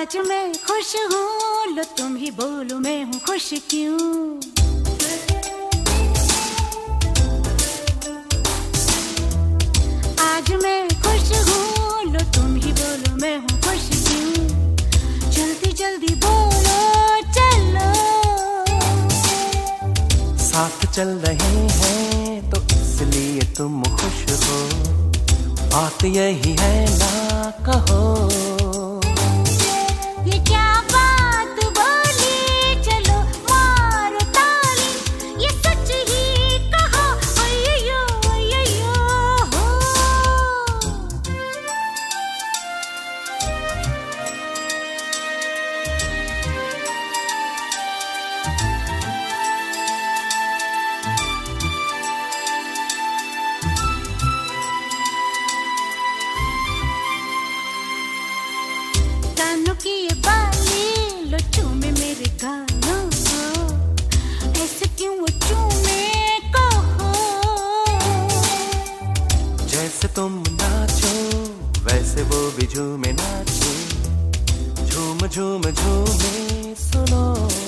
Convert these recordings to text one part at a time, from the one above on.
आज मैं खुश हूँ, लो तुम ही बोलो मैं हूँ खुश क्यों। आज मैं खुश हूँ, लो तुम ही बोलो मैं हूँ खुश क्यों। जल्दी जल्दी बोलो चलो, साथ चल रहे हैं तो इसलिए तुम खुश हो। बात यही है ना कहो, ये क्या बात बोली, चलो मारो ताली, ये सच ही कहो। अय्यो अय्यो हो, कानों की ये बाली लो चूमे मेरे गालों को, ऐसे क्यों वो चूमे कहो। जैसे तुम नाचो वैसे वो भी झूमे नाचे। झूम झूम झूमे सुनो,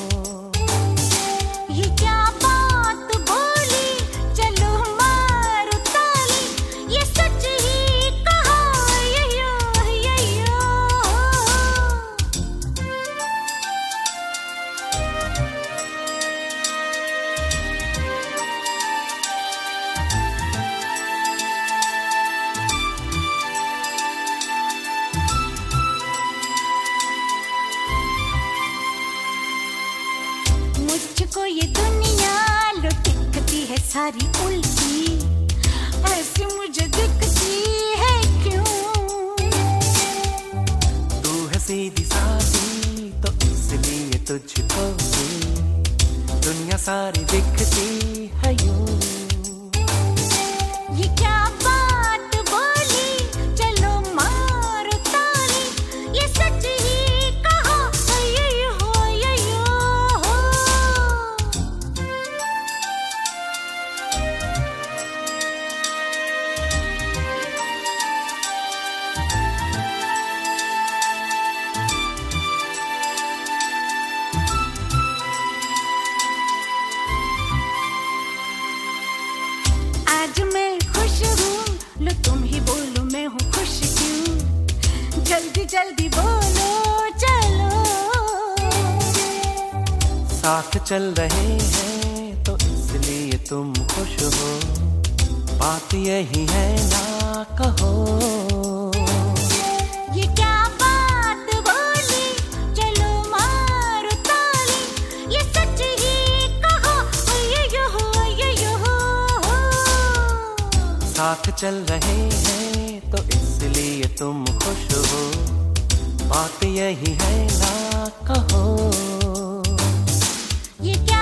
ये क्या बात बोली, चलो मारो ताली, ये सच ही कहो। अय्यो अय्यो हो, मुझको ये दुनिया लो दिखती है सारी उल्टी, ऐसी मुझे दिखती है क्यों। तू है सीधी सादी तो इसलिए तुझको भी दुनिया सारी दिखती है यूं। ये क्या बात बोली, चलो मारो ताली, ये सच ही कहो। अय्यो अय्यो हो, आज मैं खुश हूँ, लो तुम ही बोलो मैं हूँ खुश क्यों। जल्दी जल्दी बोलो चलो, साथ चल रहे हैं तो इसलिए तुम खुश हो। बात यही है ना कहो, ये क्या बात बोली, चलो मारो ताली, ये सच ही कहो। अय्यो अय्यो हो, साथ चल रहे हैं तो इसलिए तुम खुश हो। बात यही है ना कहो, ये क्या